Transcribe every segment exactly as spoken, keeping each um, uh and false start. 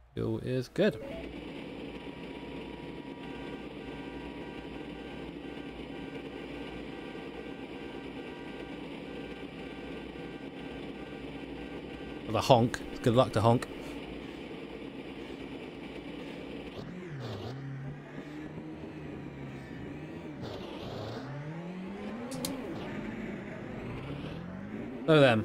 Fuel is good. For the honk. Good luck to honk. So then.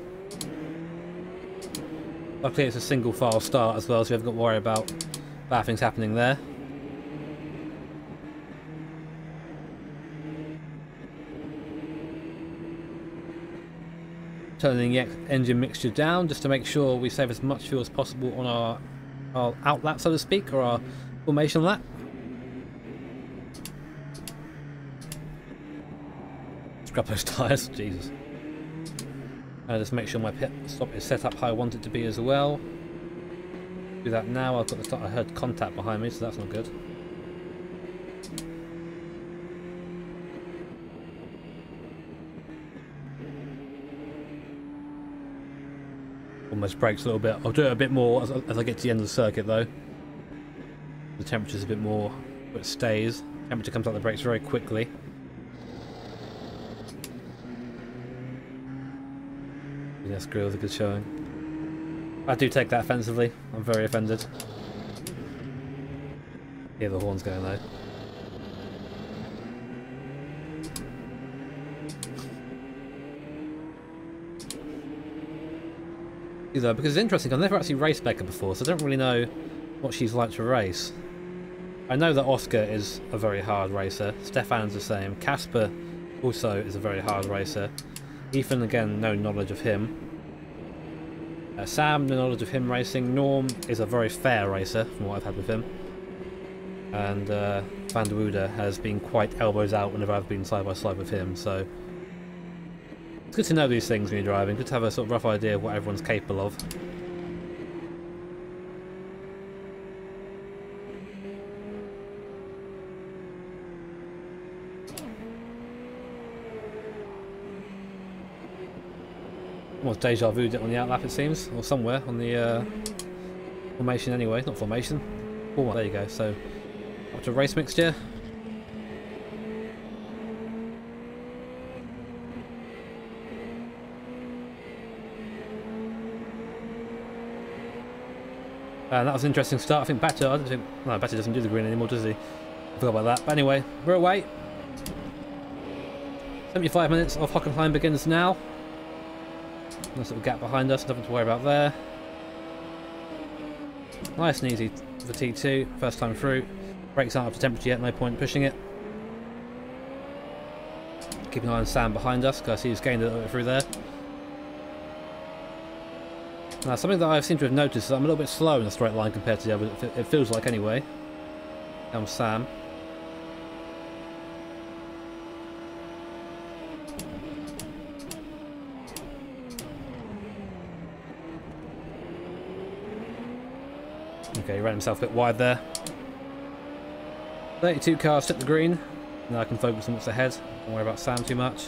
Luckily it's a single file start as well, so we haven't got to worry about bad things happening there. Turning the engine mixture down just to make sure we save as much fuel as possible on our, our out lap, so to speak, or our formation lap. Scrap those tyres, Jesus. Uh, just make sure my pit stop is set up how I want it to be as well. Do that now. I've got the I heard contact behind me, so that's not good. Almost brakes a little bit. I'll do it a bit more as, as I get to the end of the circuit though. The temperature's a bit more, but it stays. Temperature comes out the brakes very quickly. Yes, grill's a good showing. I do take that offensively. I'm very offended. Hear the horns going though. Though, because it's interesting, I've never actually raced Becca before, so I don't really know what she's like to race. I know that Oscar is a very hard racer. Stefan's the same. Casper also is a very hard racer. Ethan, again, no knowledge of him. Uh, Sam, no knowledge of him racing. Norm is a very fair racer, from what I've had with him. And uh, Van der Woude has been quite elbows out whenever I've been side by side with him, so... It's good to know these things when you're driving, good to have a sort of rough idea of what everyone's capable of. Almost deja vu'd it on the outlap, it seems, or somewhere on the uh, formation anyway, not formation. Oh, there you go, so up to race mixture. And that was an interesting start. I think Batter, I don't think, no, Batter doesn't do the green anymore, does he? I forgot about that. But anyway, we're away. seventy-five minutes of Hockenheim begins now. Nice little gap behind us, nothing to worry about there. Nice and easy for T two, first time through. Brakes aren't up to temperature yet, no point pushing it. Keep an eye on Sam behind us, because I see he's gained a little bit through there. Now, something that I seem to have noticed is I'm a little bit slow in a straight line compared to the others, it feels like anyway. Comes Sam. Okay, he ran himself a bit wide there. thirty-two cars took the green. Now I can focus on what's ahead. Don't worry about Sam too much.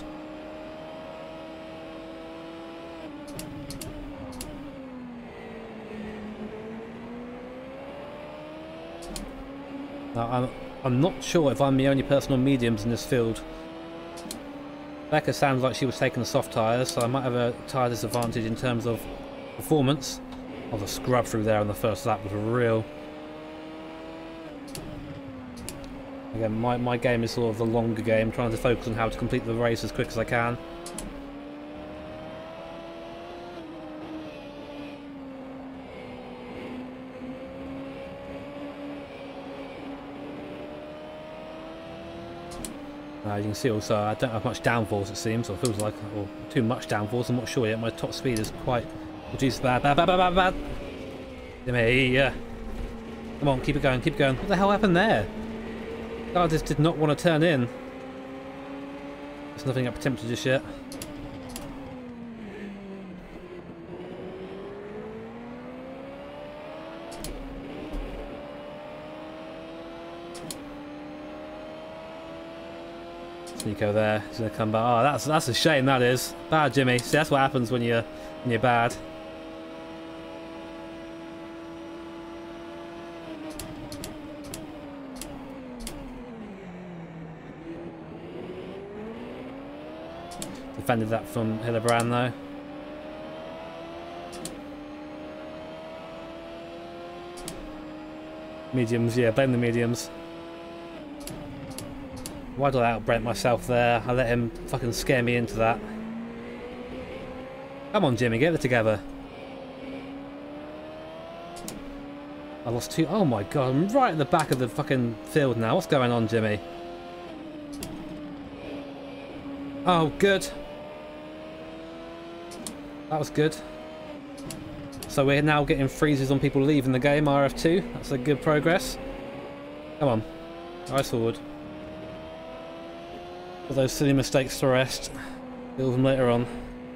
Now, I'm, I'm not sure if I'm the only person on mediums in this field. Becca sounds like she was taking the soft tyres, so I might have a tyre disadvantage in terms of performance. Oh, the scrub through there on the first lap was real. Again, my, my game is sort of the longer game, trying to focus on how to complete the race as quick as I can. Uh, you can see also I don't have much downforce, it seems, or it feels like, or too much downforce. I'm not sure yet. My top speed is quite reduced. Bad, bad, bad, bad, bad, bad. Yeah. Come on, keep it going, keep it going. What the hell happened there? I just did not want to turn in. There's nothing up to temperature just yet. Nico there, he's gonna come back. Oh, that's that's a shame. That is bad, Jimmy. See, that's what happens when you're when you're bad. Defended that from Hillebrand though. Mediums, yeah, blame the mediums. Why did I outbrake myself there? I let him fucking scare me into that. Come on, Jimmy, get it together. I lost two. Oh my god, I'm right at the back of the fucking field now. What's going on, Jimmy? Oh, good. That was good. So we're now getting freezes on people leaving the game, R F two. That's a good progress. Come on. Ice forward. Put those silly mistakes to rest. Deal with them later on.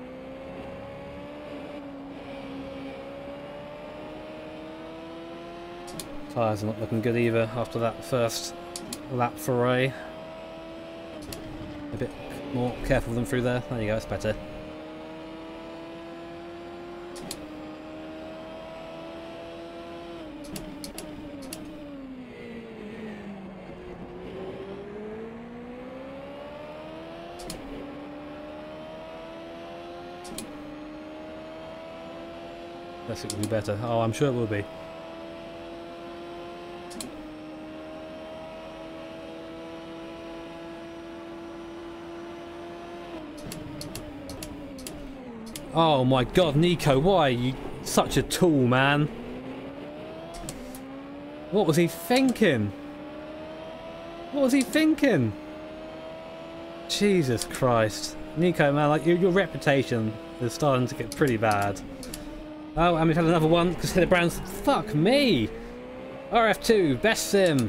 Tyres are not looking good either after that first lap foray. A bit more careful with them through there. There you go, it's better. Yes, it will be better. Oh, I'm sure it will be. Oh my god, Nico, why are you such a tool, man? What was he thinking? What was he thinking? Jesus Christ. Nico, man, like your, your reputation is starting to get pretty bad. Oh, and we've had another one because Hillebrand's. Fuck me! R F two, best sim.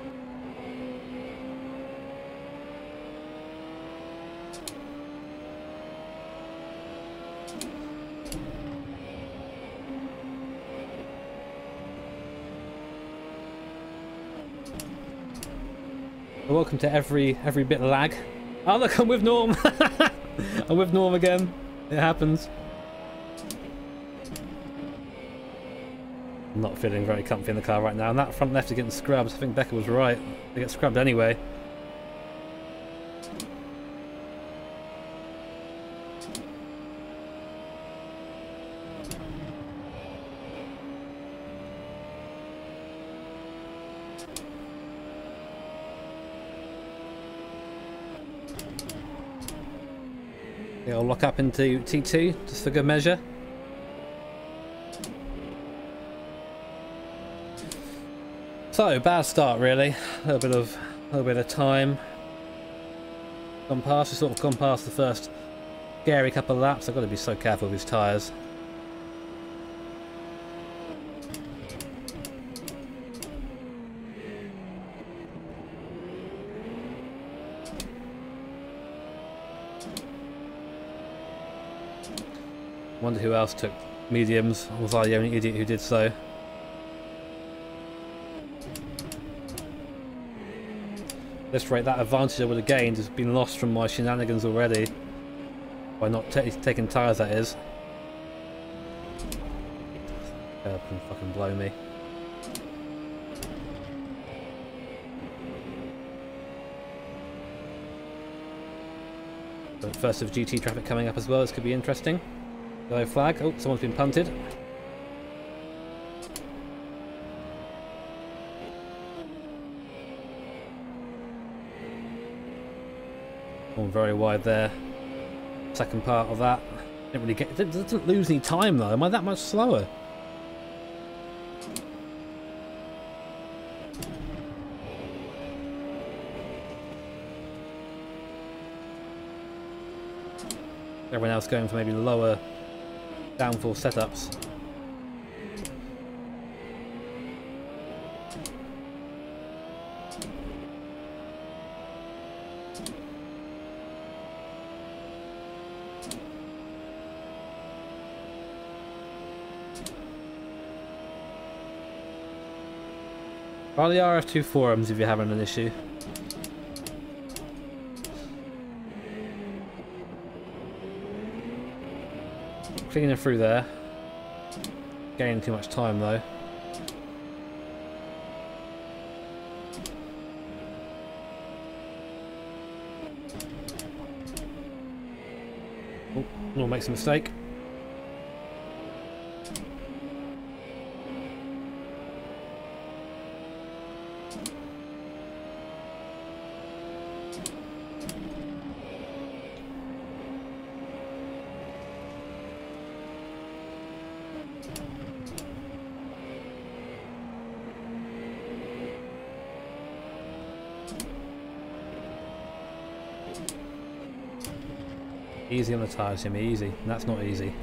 Welcome to every every bit of lag. Oh look, I'm with Norm. I'm with Norm again. It happens. I'm not feeling very comfy in the car right now, and that front left is getting scrubbed. I think Becca was right. They get scrubbed anyway. Yeah, I'll lock up into T two just for good measure. So, bad start really. A little bit of a little bit of time. Gone past, we've sort of gone past the first scary couple of laps. I've got to be so careful with his tyres. Wonder who else took mediums, or was I the only idiot who did so? At this rate, that advantage I would have gained has been lost from my shenanigans already. By not taking tyres, that is. Curb can fucking blow me. But first of G T traffic coming up as well, this could be interesting. Yellow flag. Oh, someone's been punted. Going very wide there. Second part of that. Didn't really get. It doesn't lose any time though. Am I that much slower? Everyone else going for maybe lower downforce setups. Try the R F two forums if you're having an issue. Cleaning through there. Gaining too much time though. Norm makes a mistake. Easy on the tyres, Jimmy, easy. And that's not easy.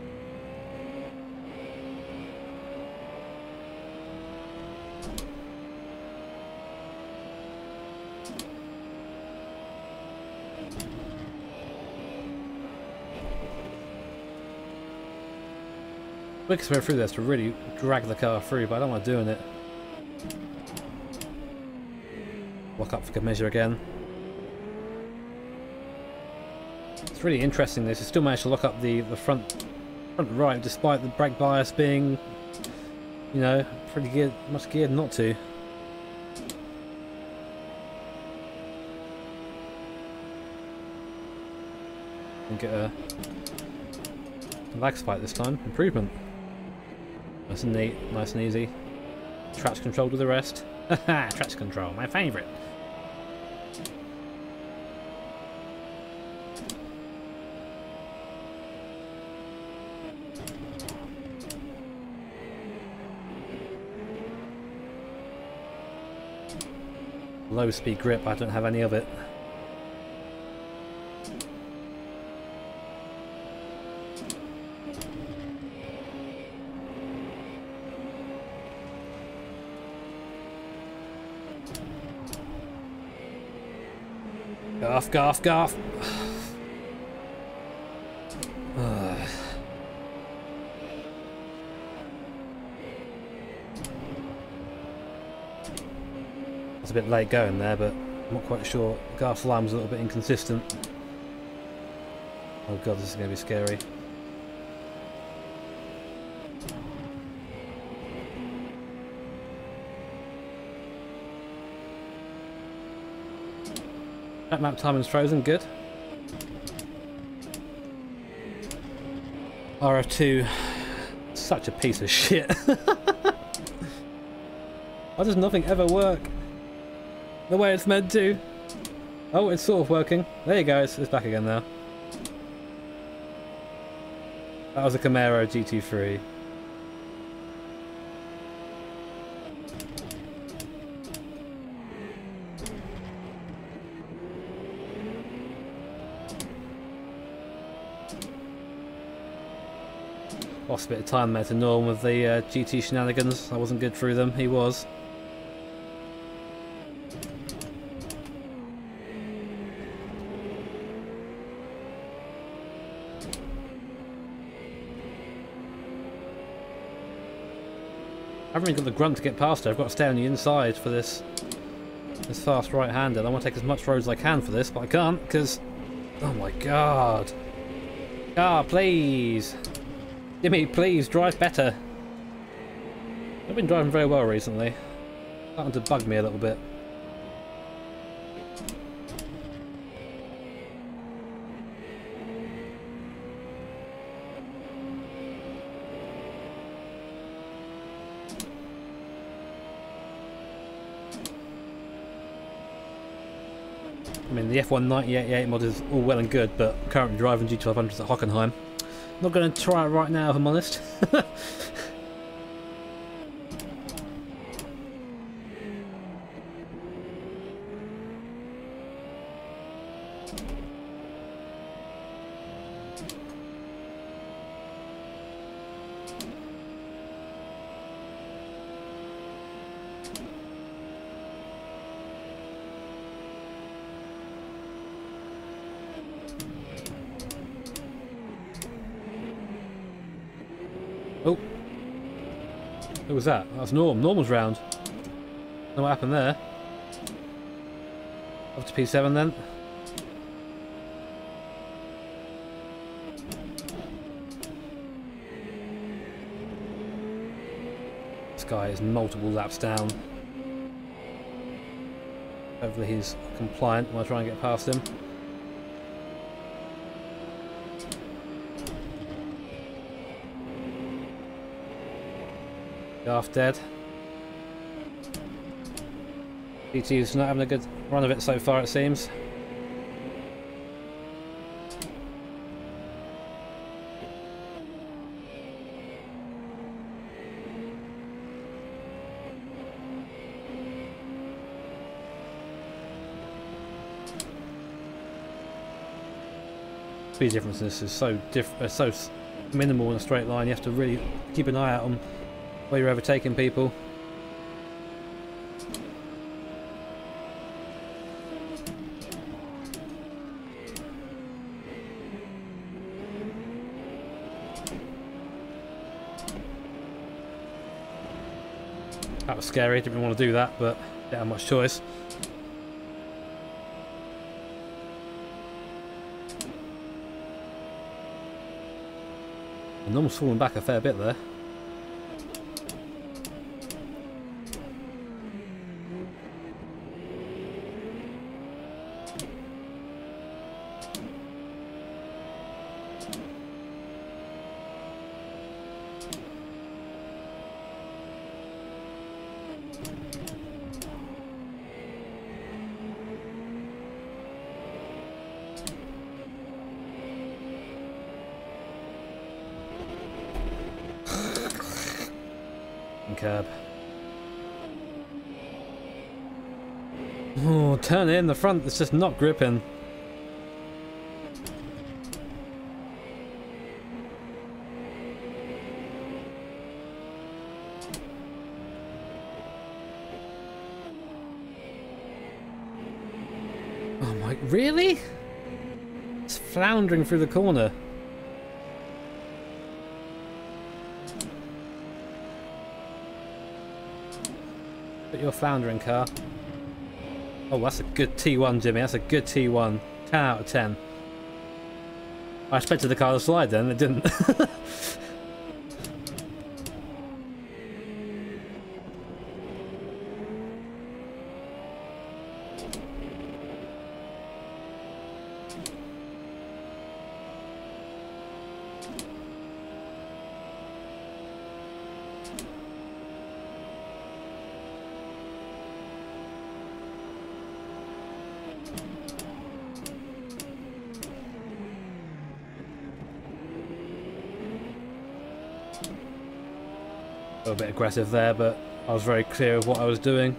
Quickest way through this to really drag the car through, but I don't want to doing it. Lock up for good measure again. It's really interesting this. You still managed to lock up the, the front front right despite the brake bias being, you know, pretty geared, much geared not to. And get a lag spike this time. Improvement. Nice and neat, nice and easy. Traction control to the rest. Haha, traction control, my favourite. Low speed grip, I don't have any of it. Garth, Garth, Garth. A bit late going there, but I'm not quite sure. Garth's line was a little bit inconsistent. Oh god, this is going to be scary. That map timing's frozen, good. R F two, such a piece of shit. Why does nothing ever work the way it's meant to? Oh, it's sort of working. There you go, it's, it's back again now. That was a Camaro G T three. Lost a bit of time there to Norm with the uh, G T shenanigans. I wasn't good through them, he was. I haven't even got the grunt to get past her. I've got to stay on the inside for this this fast right-hander. I want to take as much road as I can for this, but I can't because... Oh my god. Ah, please. Jimmy, please, drive better. I've been driving very well recently. Starting to bug me a little bit. I mean, the F one ninety eighty-eight mod is all well and good, but I'm currently driving G twelve hundreds at Hockenheim. Not going to try it right now, if I'm honest. Oh, who was that? That was Norm. Norm was round. Don't know what happened there. Up to P seven then. This guy is multiple laps down. Hopefully he's compliant when I try and get past him. Half dead. P T U's not having a good run of it so far, it seems. Speed differences is so diff uh, so minimal in a straight line. You have to really keep an eye out on where you're overtaking people. That was scary. Didn't really want to do that, but didn't have much choice. The normal's falling back a fair bit there. Curb. Oh, turn in the front. It's just not gripping. Oh my! Really? It's floundering through the corner. Your floundering car. Oh, that's a good T one, Jimmy. That's a good T one. ten out of ten. I expected the car to slide then, it didn't. A little bit aggressive there, but I was very clear of what I was doing.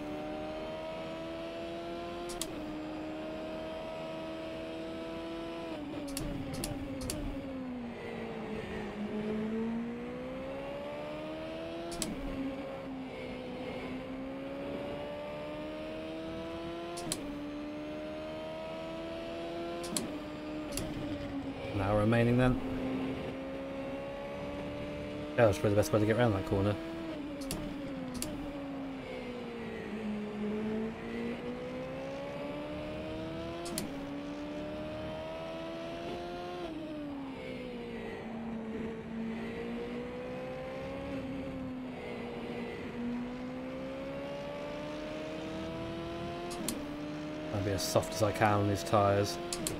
An hour remaining then. Yeah, that's probably the best way to get around that corner. I'll be as soft as I can on these tyres.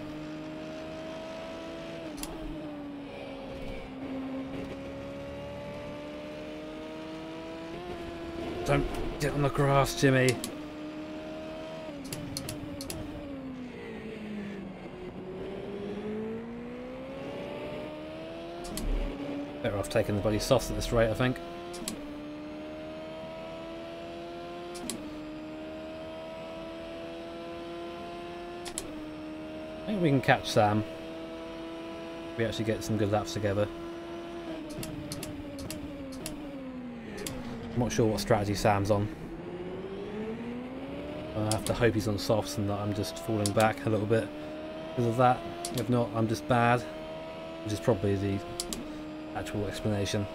Don't get on the grass, Jimmy. Better off taking the bloody softs at this rate, I think. I think we can catch Sam. We actually get some good laps together. I'm not sure what strategy Sam's on. I have to hope he's on softs and that I'm just falling back a little bit because of that. If not, I'm just bad, which is probably the actual explanation.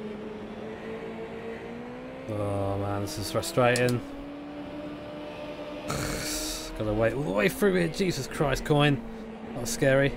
Oh man, this is frustrating. Gotta wait all the way through here. Jesus Christ, coin. That was scary.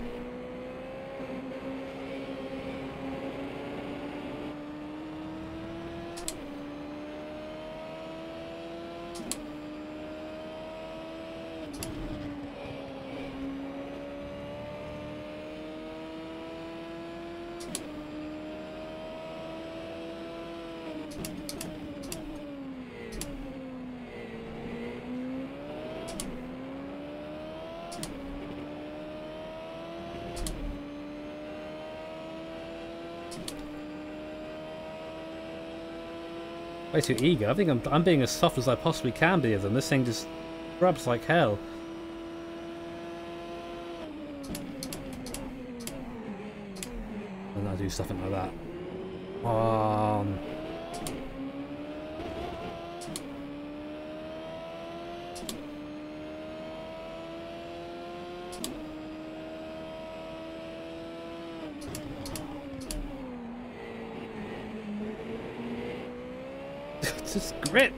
Way too eager. I think I'm, I'm being as soft as I possibly can be of them. This thing just rubs like hell. And I do something like that. Um... Just grip.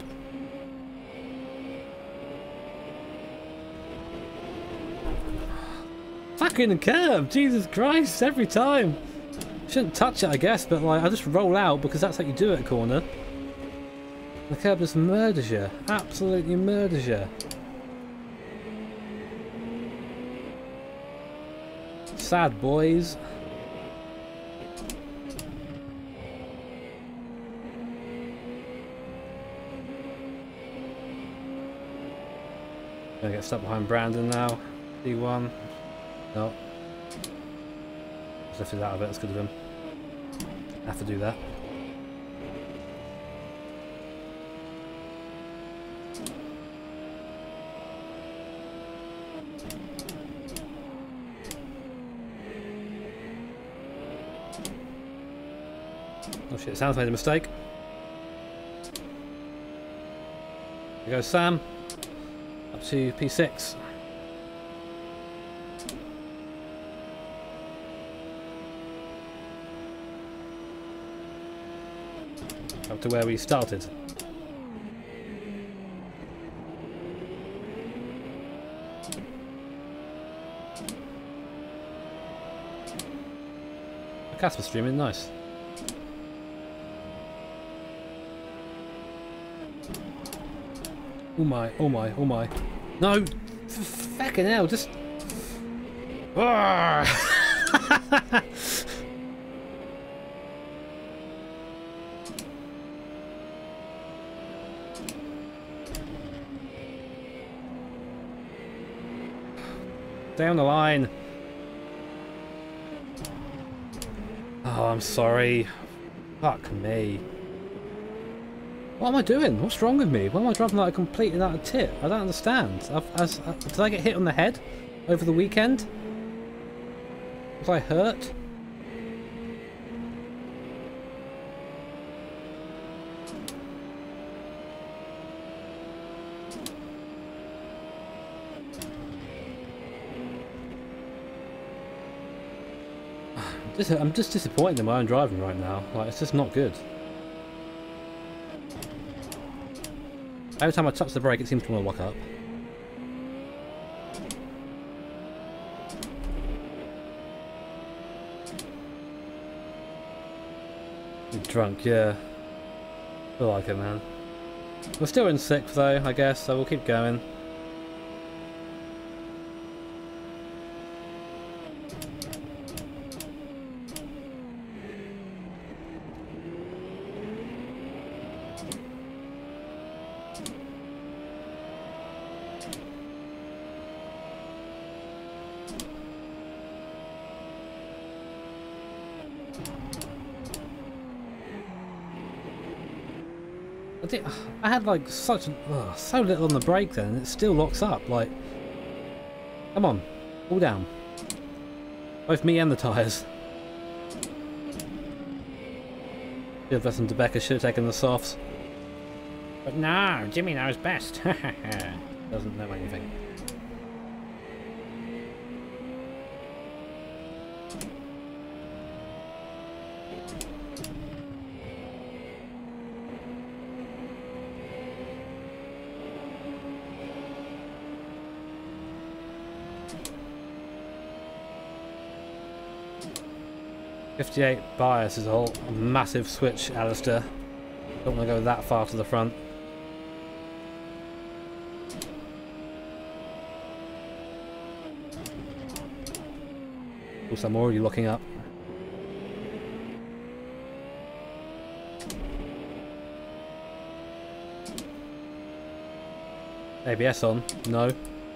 Fucking curve, Jesus Christ, every time. Shouldn't touch it, I guess, but like I just roll out because that's how you do it at a corner. The curb just murders you, absolutely murders you. Sad boys. Gonna get stuck behind Brandon now. D one. No. Just lifted out of it, that's good of him. Have to do that. Oh shit, Sam's made a mistake. Here goes Sam. Up to P six. Up to where we started. Casper streaming, nice. Oh my, oh my, oh my. No! Fucking hell, just... Down the line. Oh, I'm sorry. Fuck me. What am I doing? What's wrong with me? Why am I driving like a completely out of tit? I don't understand. I've, as, uh, did I get hit on the head over the weekend? Was I hurt? Just, I'm just disappointed in my own driving right now. Like, it's just not good. Every time I touch the brake, it seems to want to lock up. You're drunk, yeah. Feel like it, man. We're still in sixth, though, I guess, so we'll keep going. I, did, I had like such ugh, so little on the brake then, and it still locks up. Like, come on, all down. Both me and the tyres. Should have listened to Becca. Should have taken the softs. But no, Jimmy knows best. Doesn't know anything. fifty-eight bias is a whole massive switch, Alistair. Don't want to go that far to the front. Also, I'm already looking up. A B S on? No.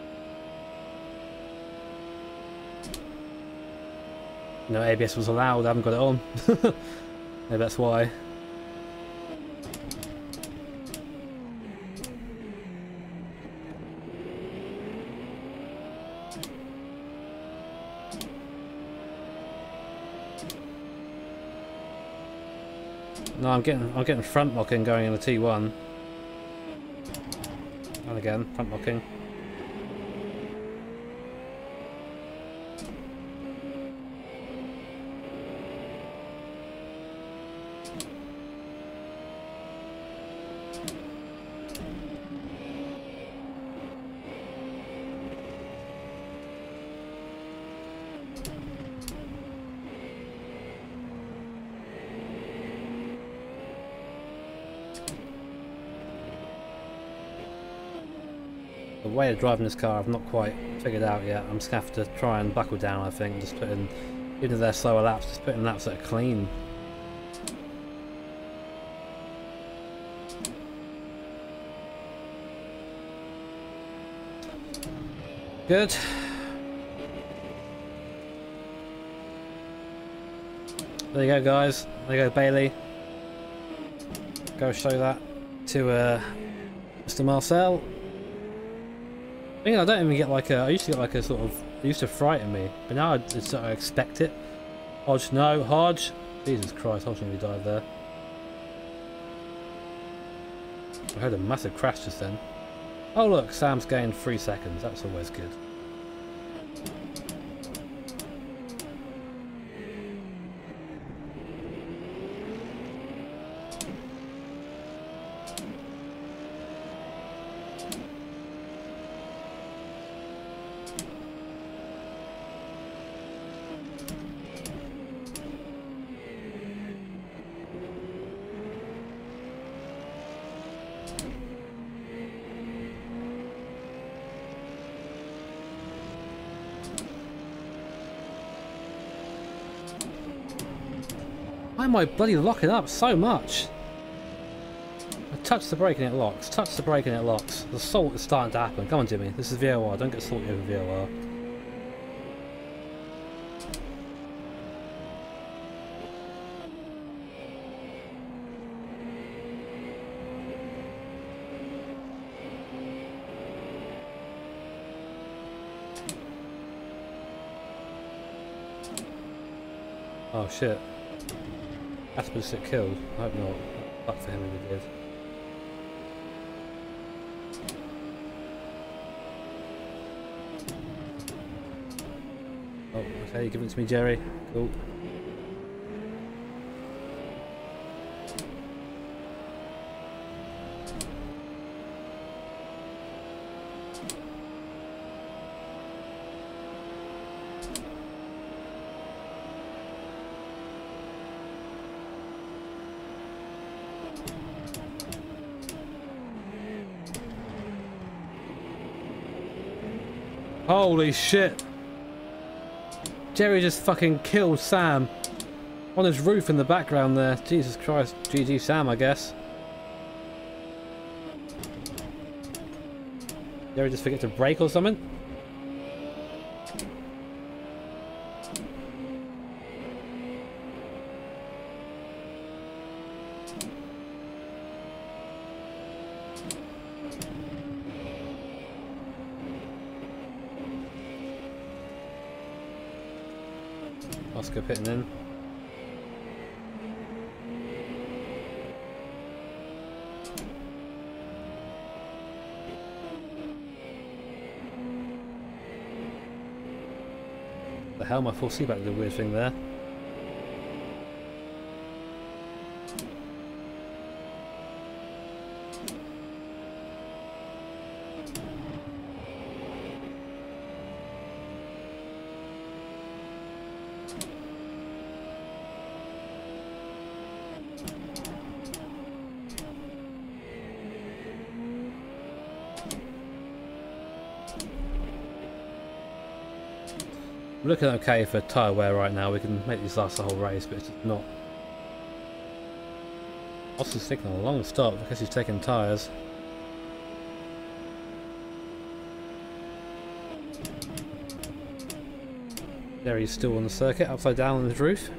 No, A B S was allowed, I haven't got it on. Maybe that's why. No, I'm getting I'm getting front locking going in the T one. And again, front locking. The way of driving this car I've not quite figured out yet. I'm just going to have to try and buckle down, I think. Just put in, even if they're slower laps, just put in laps that are clean. Good. There you go, guys. There you go, Bailey. Go show that to uh, Mister Marcel. I mean, I don't even get like a. I used to get like a sort of. It used to frighten me, but now I just sort of expect it. Hodge, no, Hodge. Jesus Christ, Hodge nearly died there. I heard a massive crash just then. Oh look, Sam's gained three seconds. That's always good. Why am I bloody locking up so much? I touch the brake and it locks. Touch the brake and it locks. The salt is starting to happen. Come on, Jimmy. This is V O R. Don't get salty over V O R. Oh shit. That's supposed to get killed. I hope not. Fuck for him if he did. Oh, okay, give it to me, Jerry. Cool. Holy shit! Jerry just fucking killed Sam on his roof in the background there. Jesus Christ. G G Sam, I guess. Jerry just forget to brake or something? Oscar pitting in. The hell, my full seatback did a weird thing there. We're looking okay for tyre wear right now. We can make these last the whole race, but it's just not. Oscar's taking a long stop because he's taking tyres. There he's still on the circuit, upside down on his roof.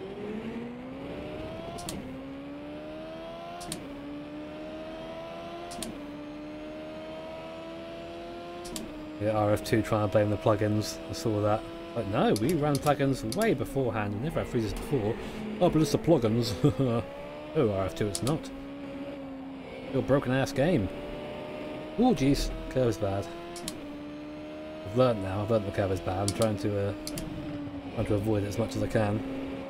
Yeah, R F two trying to blame the plugins. I saw that. Like, no, we ran plugins way beforehand. We never had freezes before. Oh, but it's the plugins. Oh, R F two, it's not. Your broken ass game. Oh, jeez, curve's bad. I've learnt now. I've learnt the curve is bad. I'm trying to, uh, trying to avoid it as much as I can.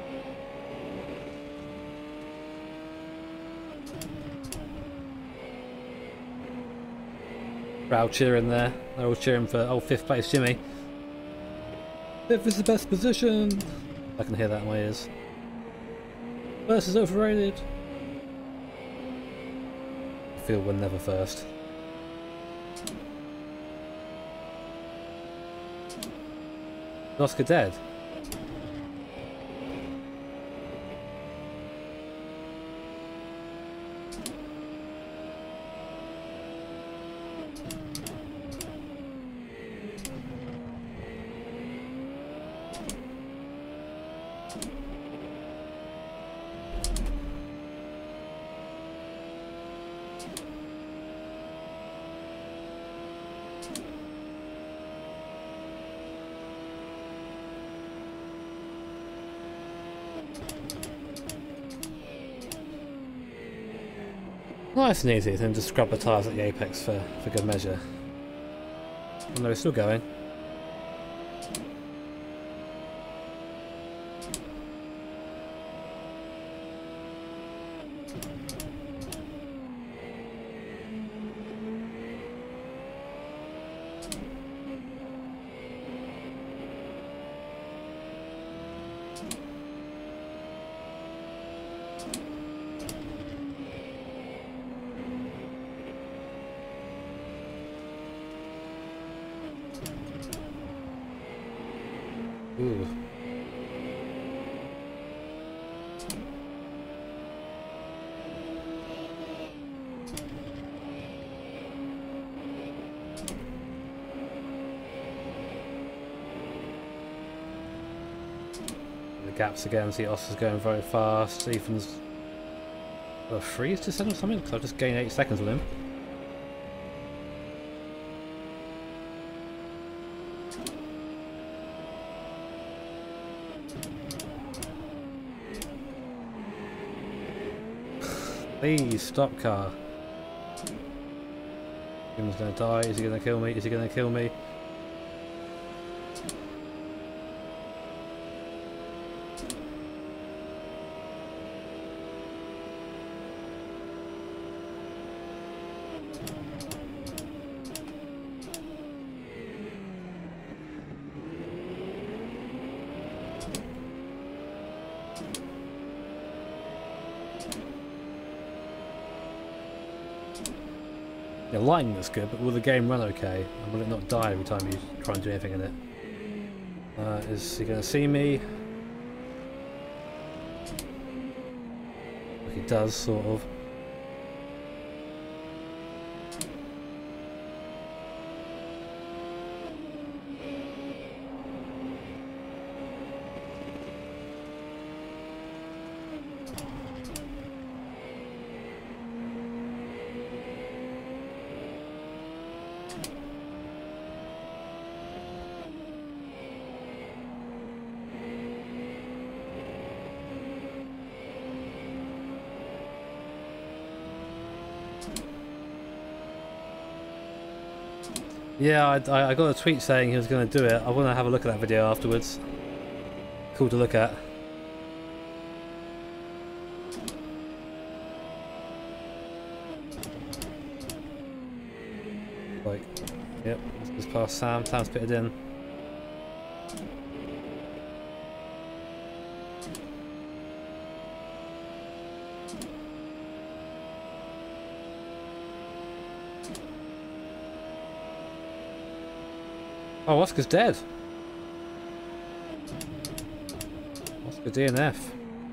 Crowd cheering there. They're all cheering for old fifth place Jimmy. Fifth is the best position. I can hear that in my ears. First is overrated. I feel we're never first. Is Oscar dead? Nice and easy, then just scrub the tyres at the apex for, for good measure. Oh no, it's still going. Ooh. The gaps again, see Oscar's going very fast. Ethan's got a freeze to send or something, because I've just gained eight seconds with him. Please stop, car. Jim's gonna die. Is he gonna kill me? Is he gonna kill me? The lighting looks good, but will the game run okay? And will it not die every time you try and do anything in it? Uh, is he going to see me? Like he does, sort of. Yeah, I, I got a tweet saying he was going to do it. I want to have a look at that video afterwards. Cool to look at. Like, yep, just past Sam. Sam's pitted in. Oh, Oscar's dead. Good D N F.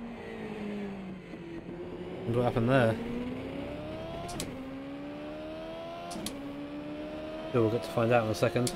Wonder what happened there. Sure, we'll get to find out in a second.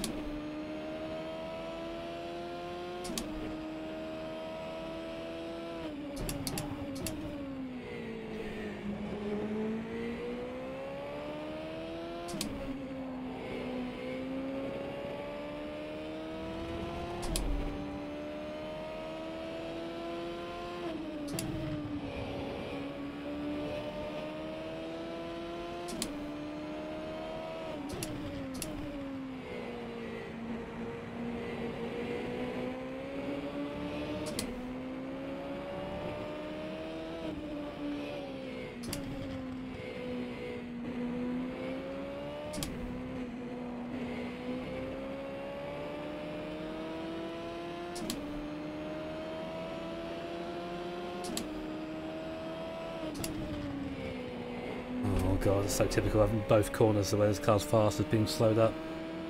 Oh god, it's so typical having both corners the way this car's fast is being slowed up.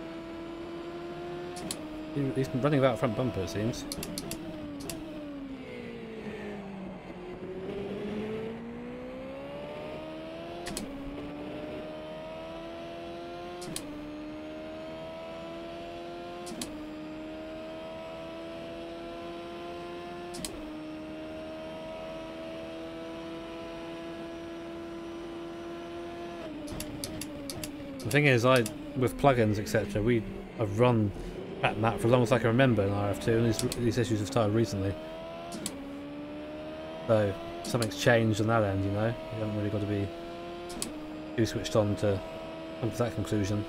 He's been running about front bumper, it seems. The thing is, I with plugins et cetera, we have run at that for as long as I can remember in R F two, and these, these issues have started recently. So something's changed on that end, you know. You haven't really got to be too switched on to come to that conclusion.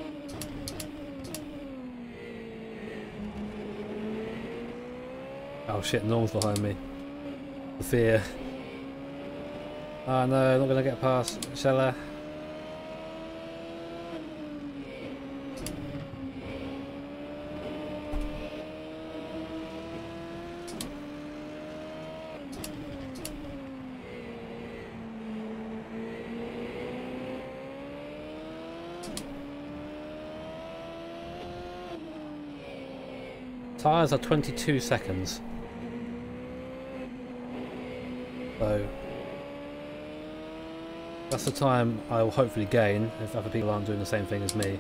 Oh shit! Norm's behind me. The fear. Oh no, not gonna get past. Shall I? Tyres are twenty-two seconds. So that's the time I will hopefully gain if other people aren't doing the same thing as me.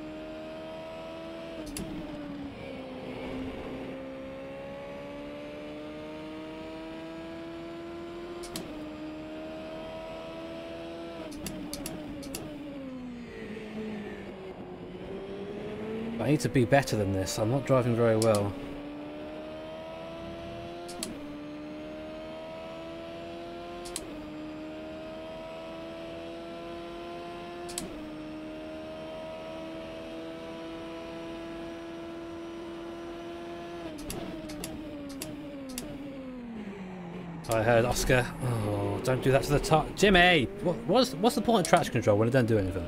I need to be better than this. I'm not driving very well. I heard Oscar. Oh, don't do that to the top. Jimmy! What, what's, what's the point of traction control when it don't do anything?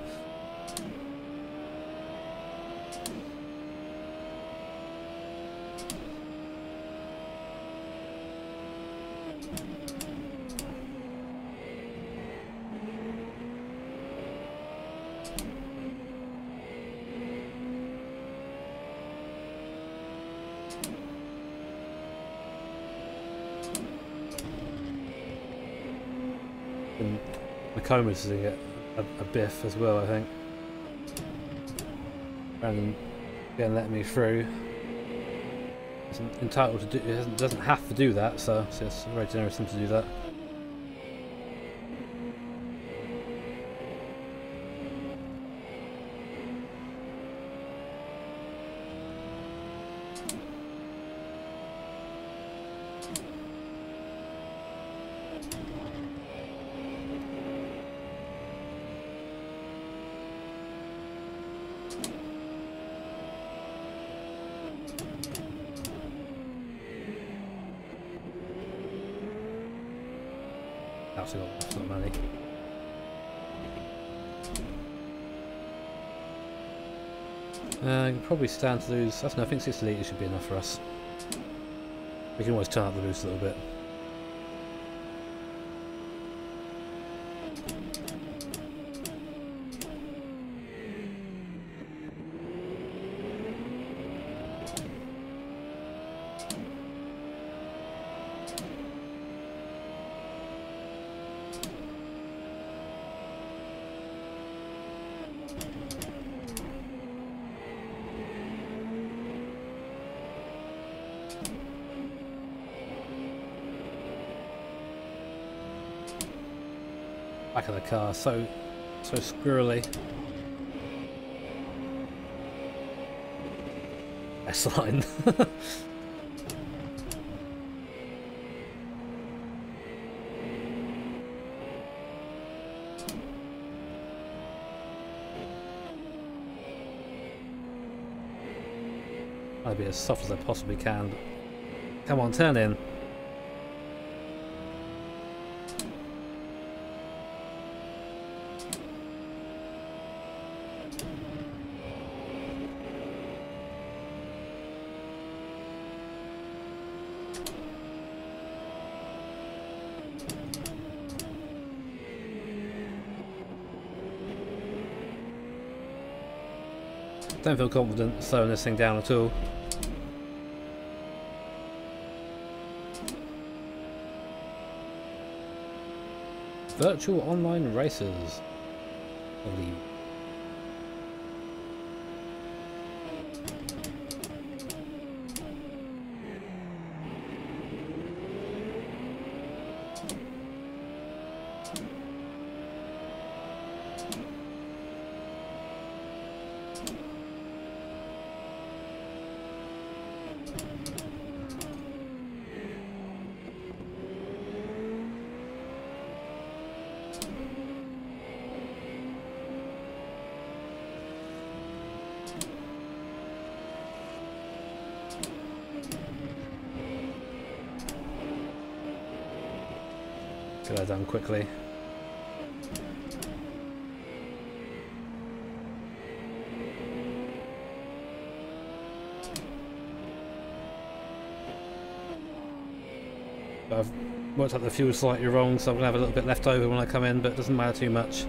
And Macoma's to get a, a biff as well, I think. And again, letting me through. Isn't entitled to do. It doesn't, doesn't have to do that, so it's just very generous of him to do that. That's not, that's not money. Uh, you can probably stand to lose. I don't know, I think sixty litres should be enough for us. We can always turn up the boost a little bit. Back of the car, so so squirrely. S-line. I'll be as soft as I possibly can. Come on, turn in. Don't feel confident slowing this thing down at all. Virtual online races, I believe. Get that done quickly. I've worked out the fuel slightly wrong, so I'm going to have a little bit left over when I come in, but it doesn't matter too much.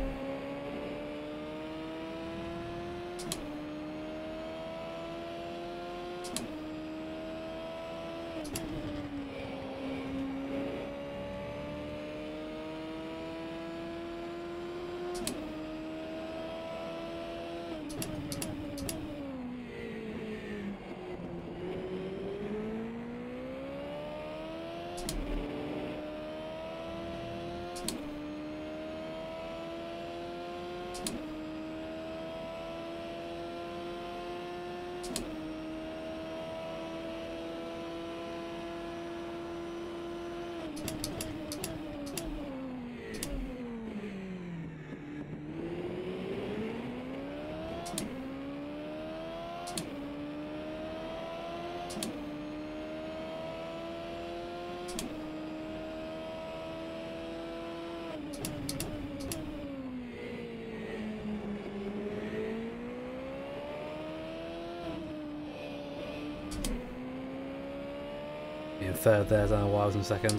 Being third there, don't know why I was in second.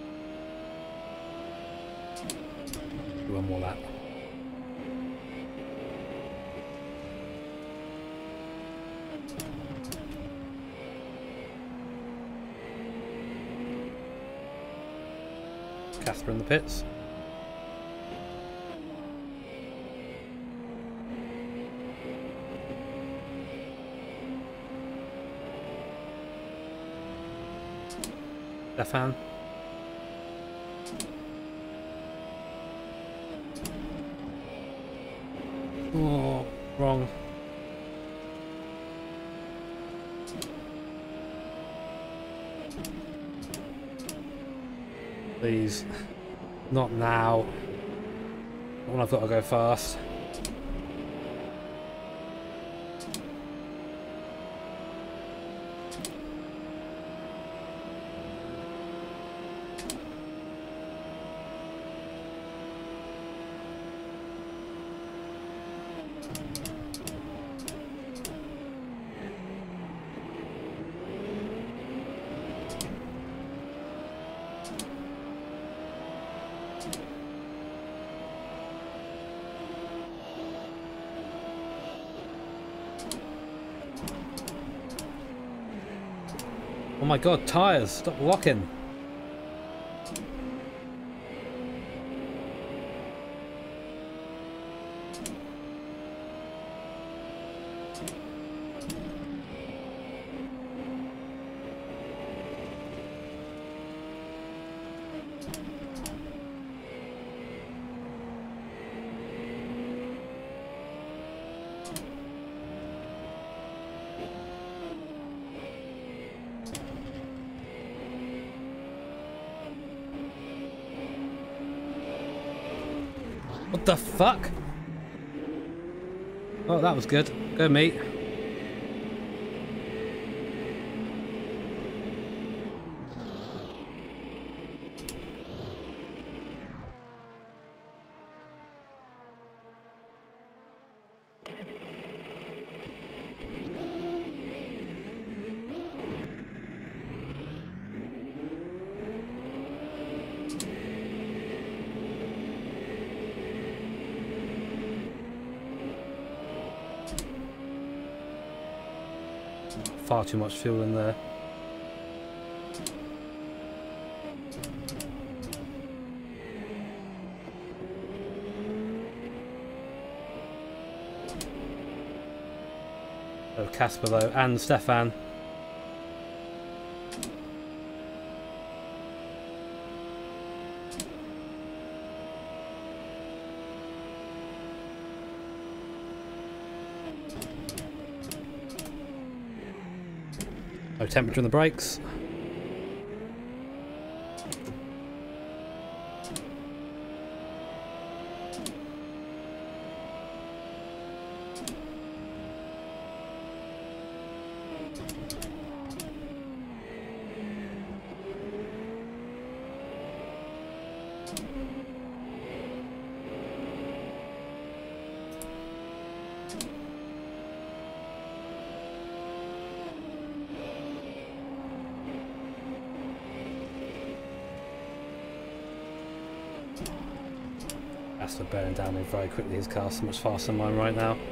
Do one more lap. Casper in the pits. Stefan. Oh, wrong. Please. Not now. When I've got to go fast. Oh my god, tyres! Stop locking! What the fuck? Oh, that was good. Go meat. Far too much fuel in there. Oh, Casper though, and Stefan. No temperature on the brakes. That's bearing down me very quickly. His car's so much faster than mine right now.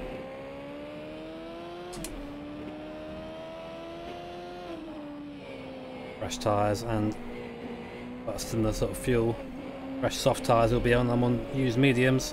Fresh tyres and that's in the sort of fuel. Fresh soft tyres will be on. I'm on used mediums.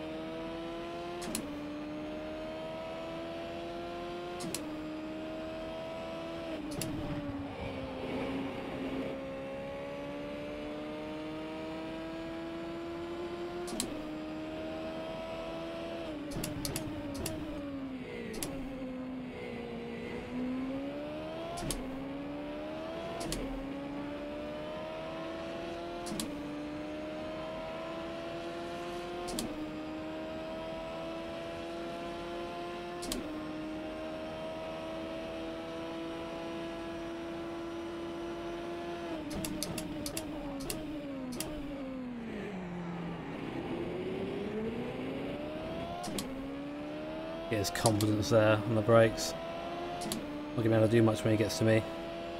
Get his confidence there on the brakes. Not going to be able to do much when he gets to me.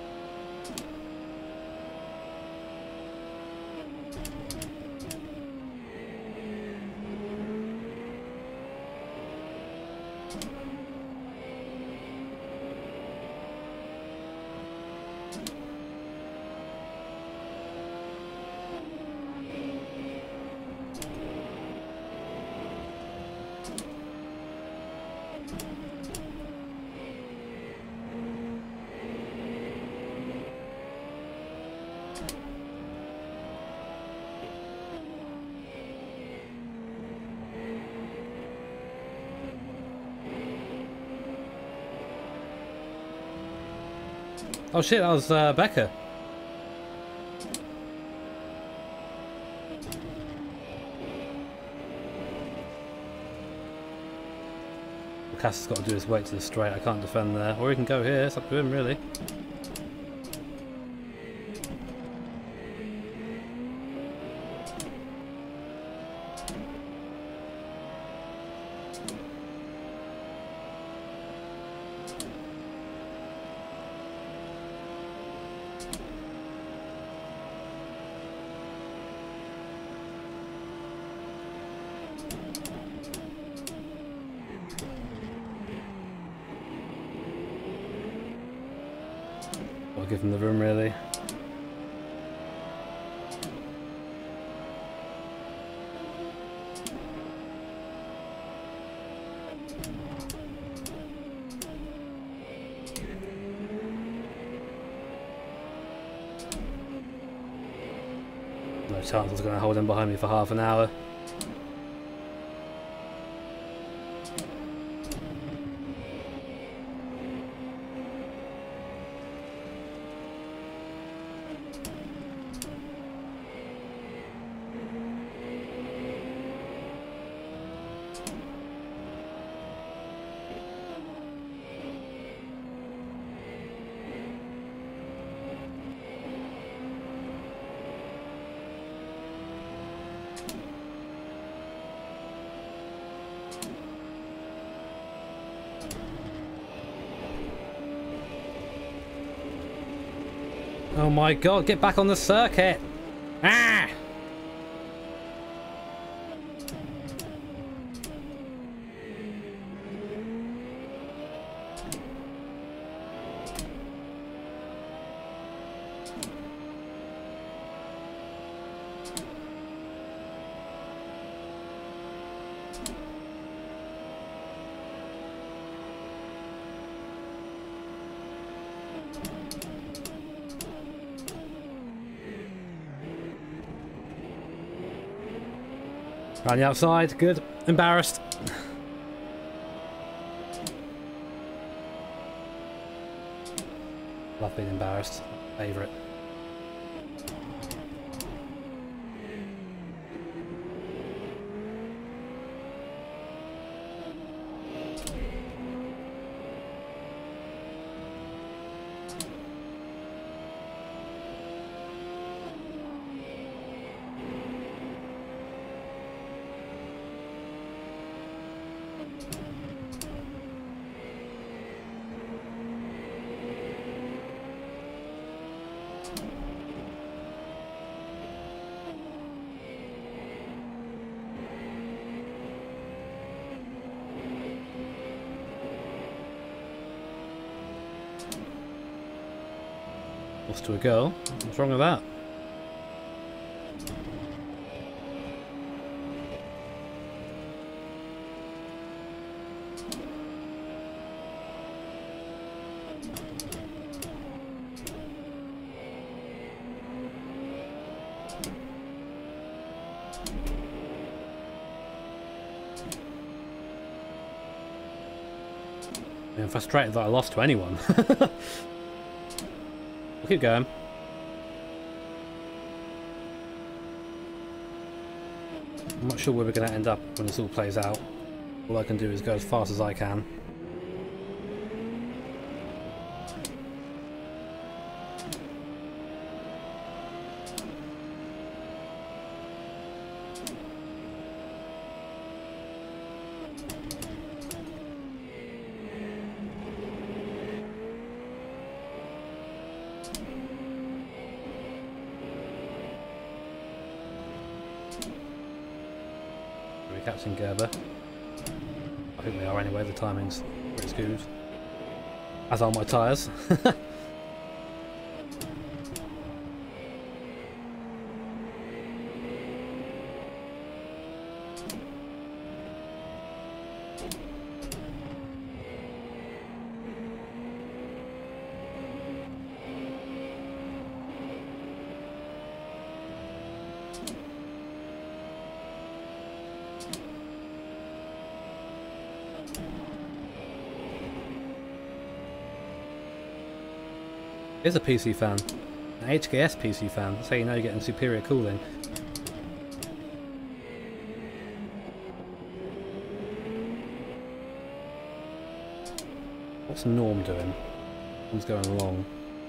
Oh shit, that was uh, Becca. Cass has got to do his weight to the straight. I can't defend there. Or he can go here. It's up to him, really. I'll give him the room, really. No chance I was going to hold him behind me for half an hour. Oh my god, get back on the circuit! Ah! Around the outside, good. Embarrassed. Love being embarrassed. Favourite. Lost to a girl. What's wrong with that? I'm frustrated that I lost to anyone. We'll keep going. I'm not sure where we're going to end up when this all plays out. All I can do is go as fast as I can. Captain Gerber. I think they are anyway, the timing's pretty good. As are my tyres. Here's a P C fan. An H K S P C fan. That's how you know you're getting superior cooling. What's Norm doing? He's going along.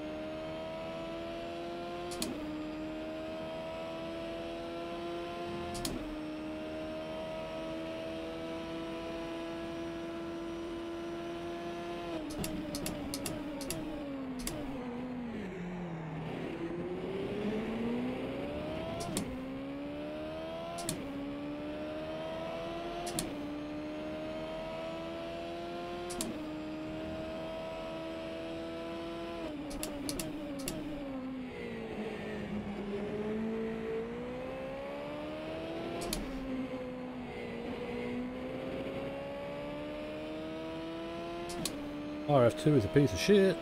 R F two is a piece of shit.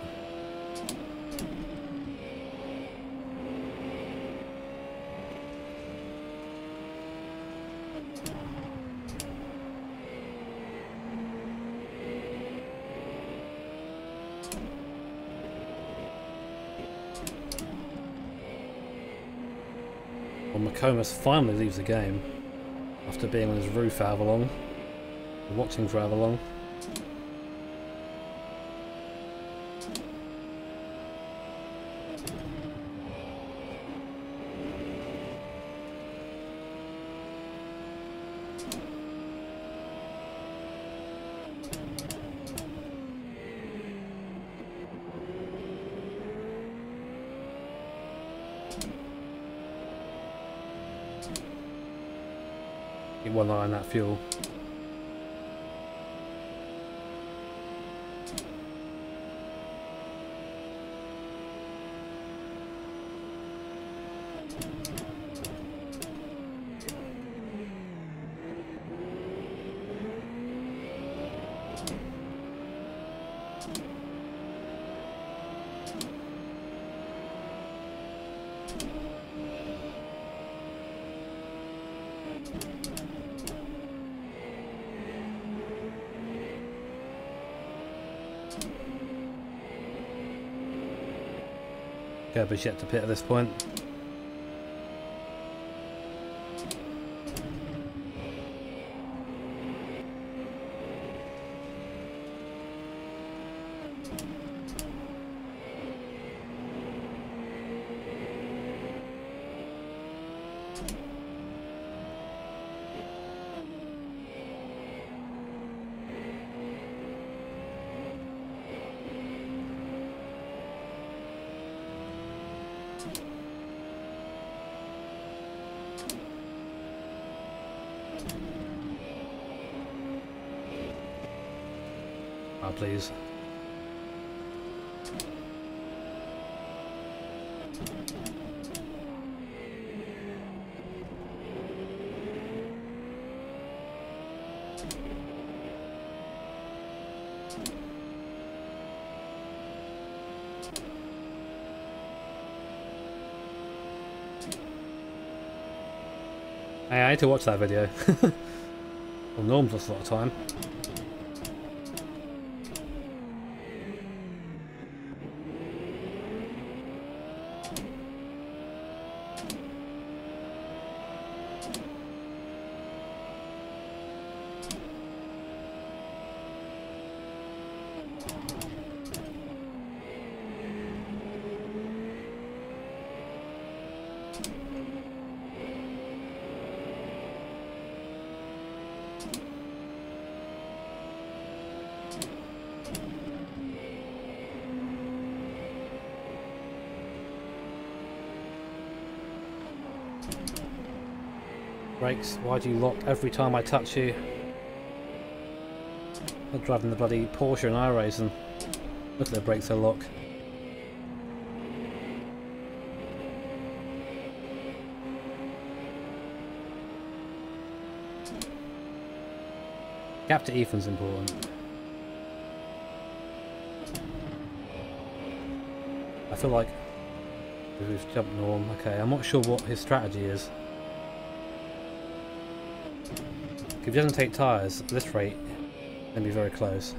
Well, McComas finally leaves the game after being on his roof for however long, watching for however long. Keep one eye on that fuel. Gerber's yet to pit at this point. Oh, please. Hey, I need to watch that video. Well, Norm's lost a lot of time. Brakes, why do you lock every time I touch you? I'm driving the bloody Porsche and iRace and look at the brakes they lock. Gap to Ethan's important. I feel like we've jumped Norm. Okay, I'm not sure what his strategy is. If he doesn't take tyres at this rate, then be very close.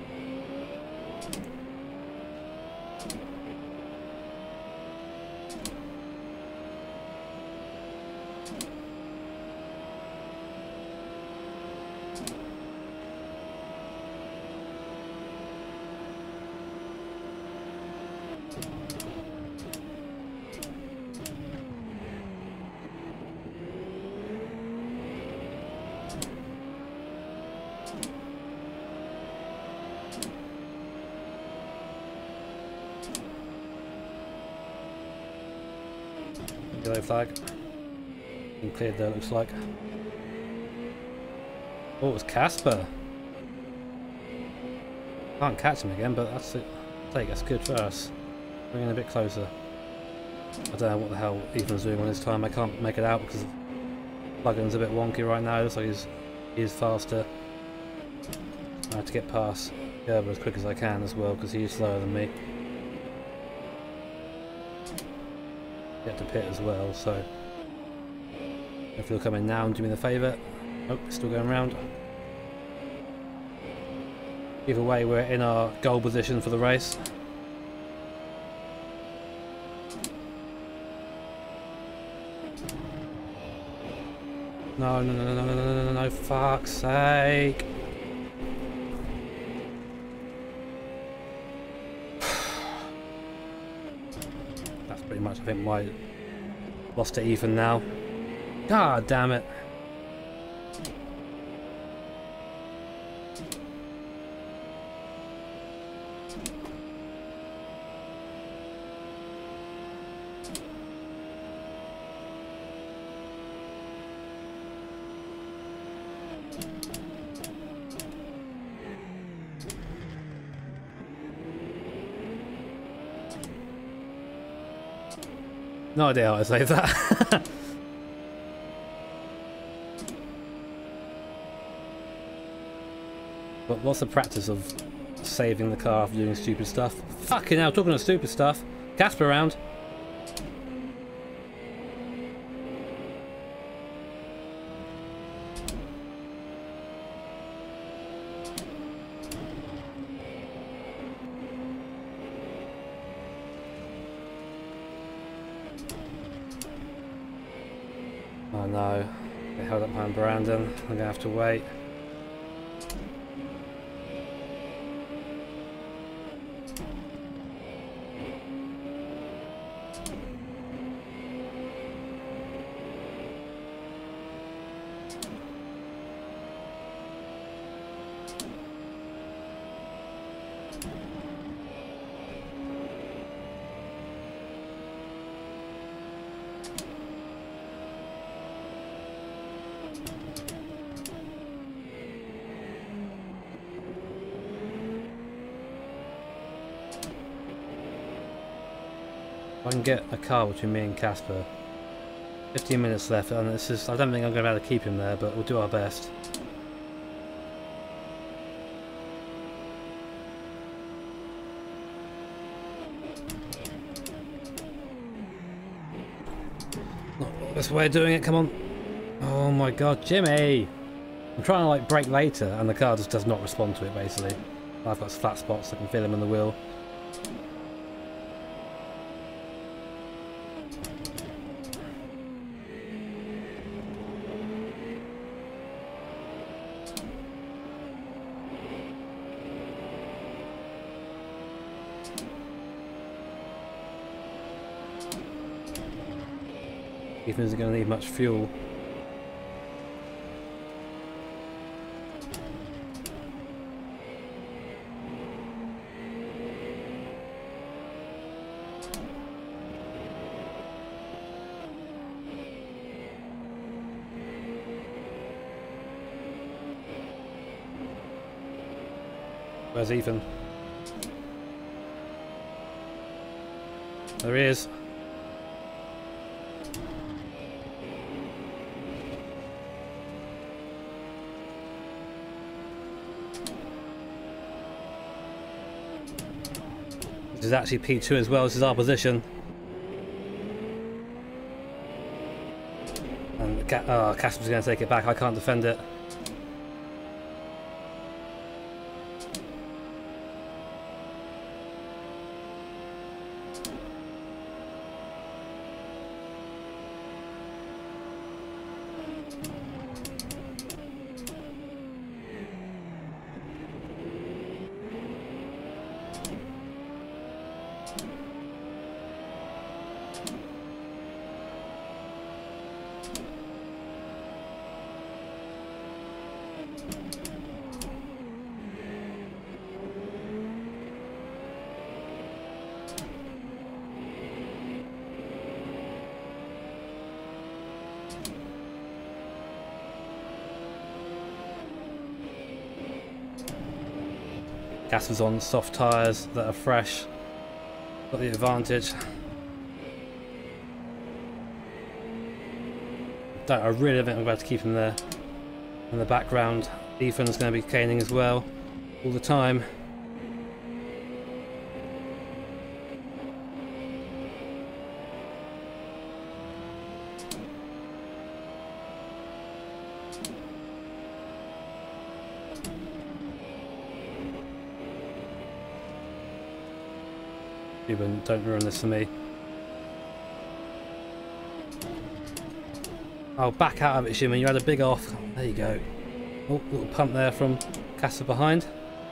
Yellow flag. Been cleared there, looks like. Oh, it was Casper. Can't catch him again, but that's it. I think that's good for us. Bring in a bit closer. I don't know what the hell Ethan's doing on his time. I can't make it out because the plugin's a bit wonky right now. It looks like he's he's faster. I have to get past Gerber as quick as I can as well because he's slower than me. Get to pit as well, so if you'll come in now and do me the favour. Oh, still going round. Either way, we're in our goal position for the race. No, no, no, no, no, no, no, no, no, fuck's sake. That's pretty much, I think, my loss to Ethan now. God damn it. No idea how I saved that. But what's the practice of saving the car after doing stupid stuff? Fucking hell, talking of stupid stuff. Casper around. Oh no, they held up behind Brandon. I'm gonna have to wait. I can get a car between me and Casper. fifteen minutes left, and this is, I don't think I'm going to be able to keep him there, but we'll do our best. Not the best way of doing it, come on. Oh my god, Jimmy! I'm trying to like brake later, and the car just does not respond to it basically. I've got flat spots, I can feel them in the wheel. Ethan isn't going to need much fuel. Where's Ethan? There he is. This is actually P two as well, this is our position. And Ca oh, Casper's going to take it back, I can't defend it. Casper's on soft tyres that are fresh, got the advantage. Don't, I really don't think I'm about to keep him there. In the background, Ethan's going to be caning as well, all the time. Even don't ruin this for me. Oh, back out of it, Shimon. You had a big off. There you go. Oh, little pump there from Casper behind.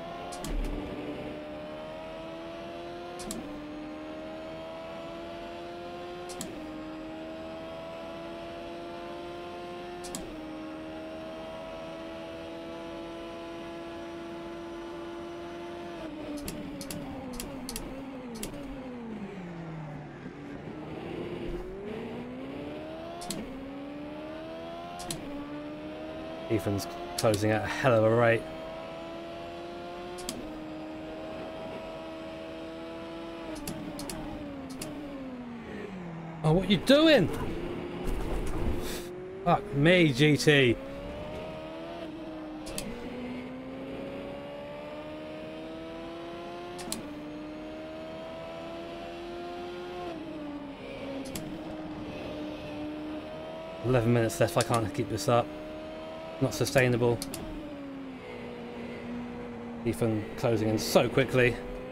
Ethan's closing at a hell of a rate. Oh, what you doing? Fuck me, G T. eleven minutes left, I can't keep this up. Not sustainable. Ethan closing in so quickly.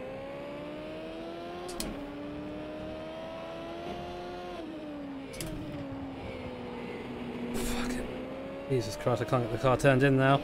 Fuck it. Jesus Christ, I can't get the car turned in now.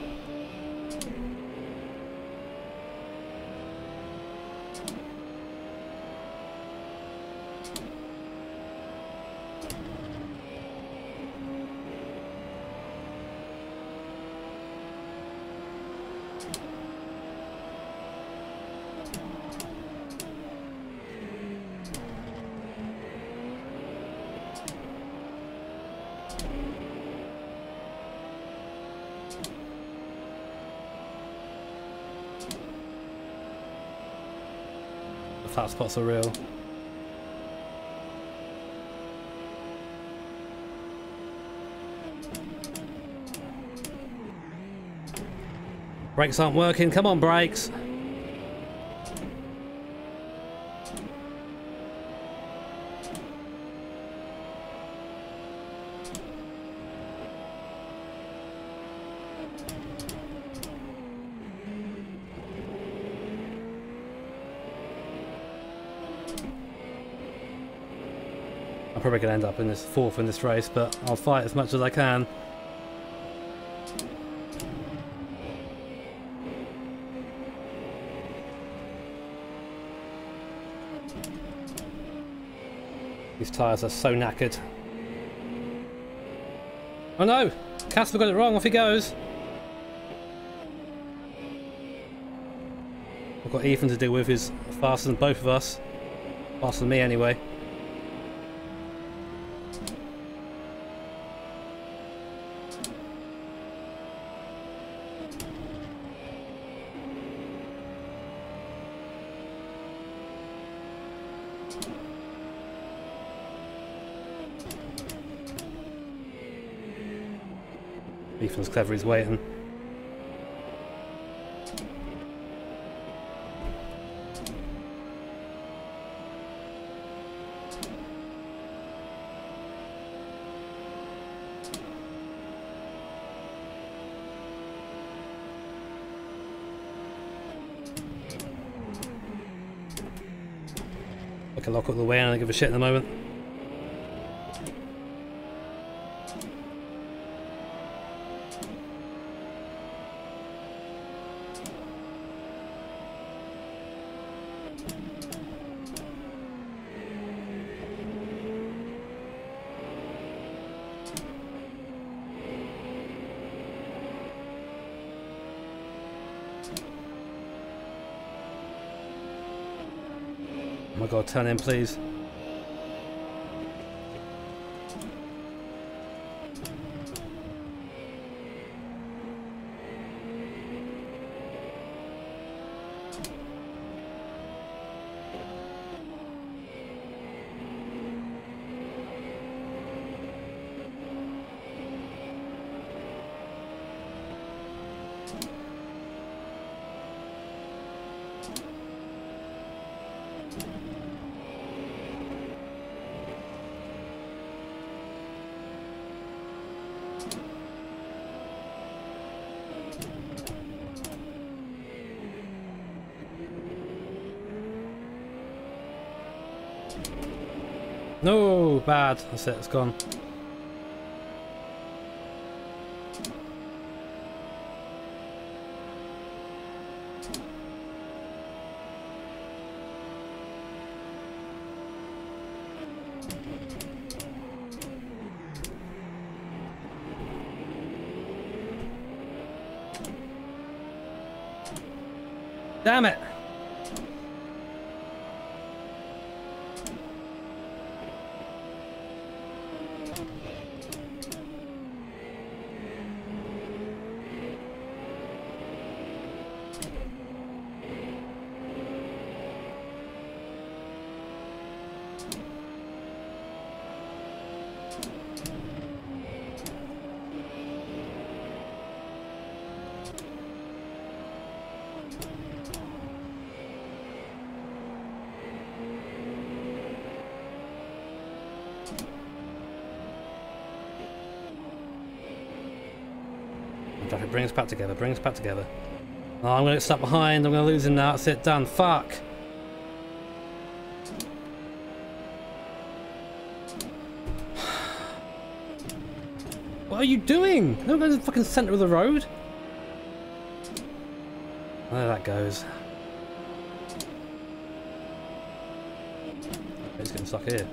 Flat spots are real. Brakes aren't working. Come on, brakes. I'm probably going to end up in this fourth in this race, but I'll fight as much as I can. These tyres are so knackered. Oh no! Casper got it wrong, off he goes! I've got Ethan to deal with, who's faster than both of us. Faster than me anyway. Ethan's clever, he's waiting. I can lock up the way and I don't give a shit at the moment. Oh my god, turn in please. No, bad. That's it, it's gone. Damn it! Traffic, bring us back together, bring us back together. Oh, I'm gonna get stuck behind, I'm gonna lose him now, that's it, done, fuck! What are you doing? Don't go to the fucking centre of the road! There that goes. He's getting stuck here.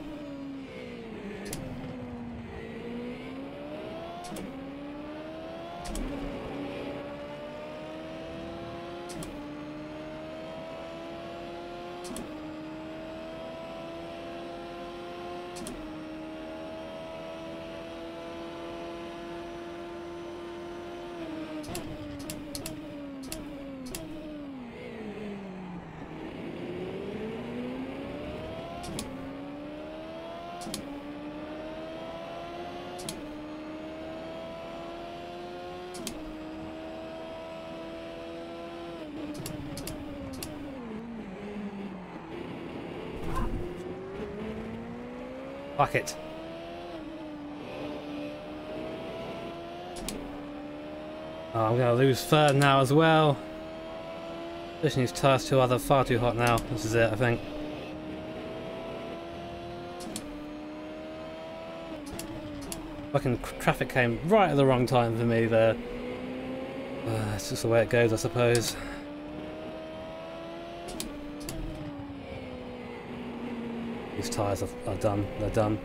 Fuck it. Oh, I'm gonna lose third now as well. Pushing these tyres too other far too hot now. This is it, I think. Fucking traffic came right at the wrong time for me there. Uh, it's just the way it goes, I suppose. These tyres are, are done. They're done.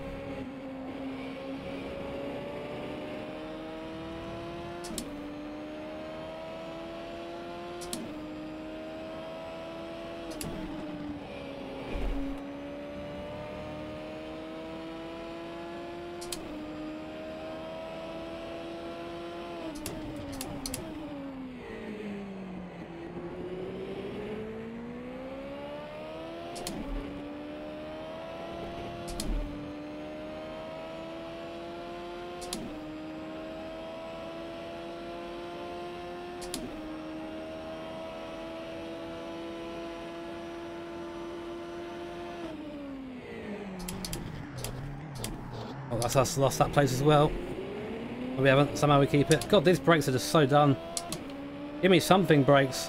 Oh, that's us lost that place as well. Oh, we haven't. Somehow we keep it. God, these brakes are just so done. Give me something, brakes.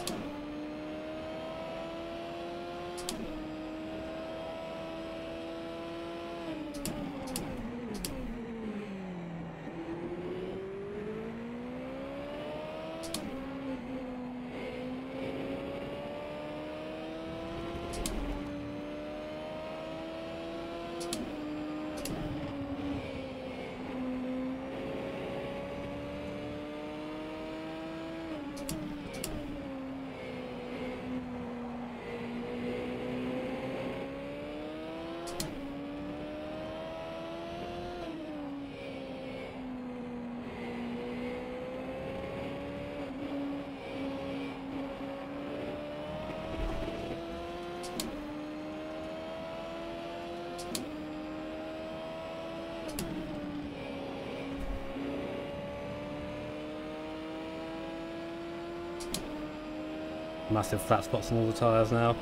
Massive flat spots on all the tyres now.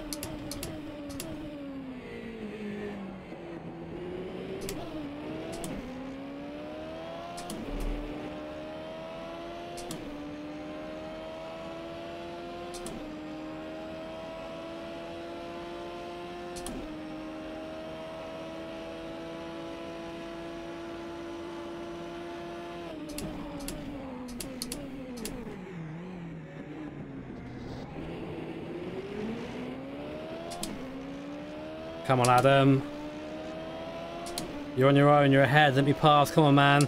Come on, Adam. You're on your own, you're ahead, let me pass, come on, man.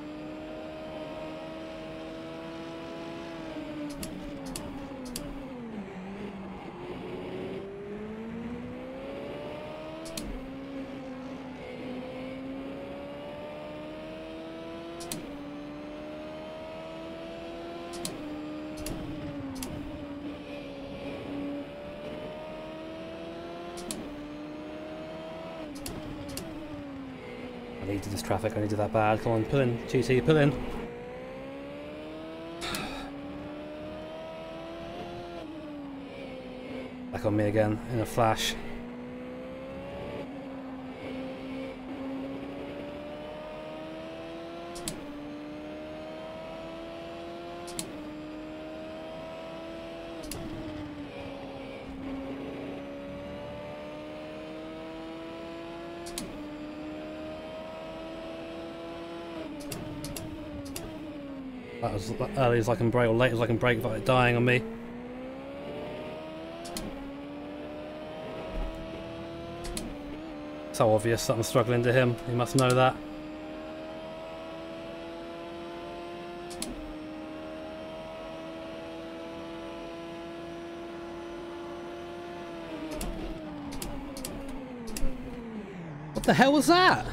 I needed this traffic, I needed that bad. Come on, pull in, G T, pull in. Back on me again, in a flash. That was early as I can brake, or late as I can brake without it dying on me. So obvious that I'm struggling to him. He must know that. What the hell was that?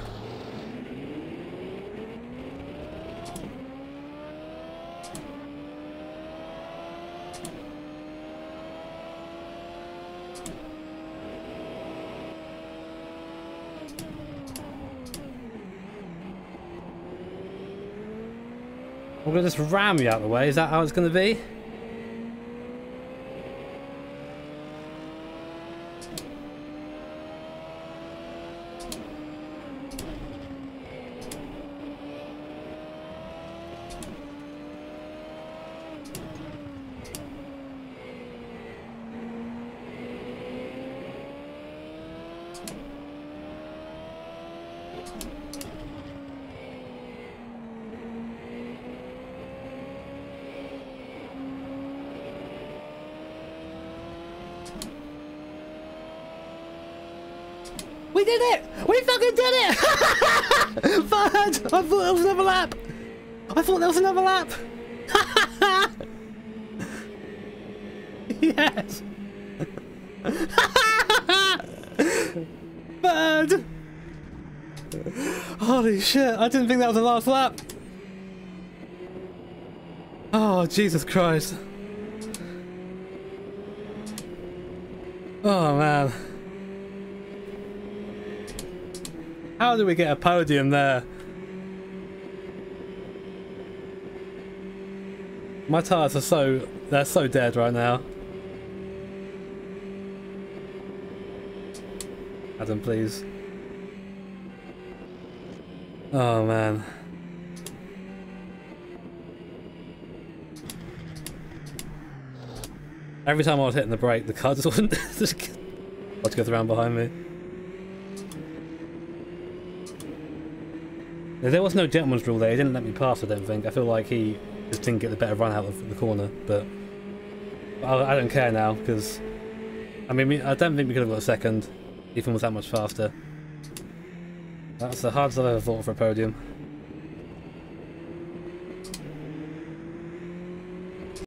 I'm gonna just ram you out of the way, is that how it's gonna be? We did it! We fucking did it! Third! I thought there was another lap! I thought there was another lap! Yes! Third! Holy shit, I didn't think that was the last lap! Oh, Jesus Christ. Oh, man. How do we get a podium there? My tyres are so... they're so dead right now. Adam, please. Oh, man. Every time I was hitting the brake, the car just wouldn't... just watch it go around behind me. There was no gentleman's rule there, he didn't let me pass, I don't think. I feel like he just didn't get the better run out of the corner, but I, I don't care now, because I mean, I don't think we could have got a second, Ethan was that much faster. That's the hardest I've ever fought for a podium.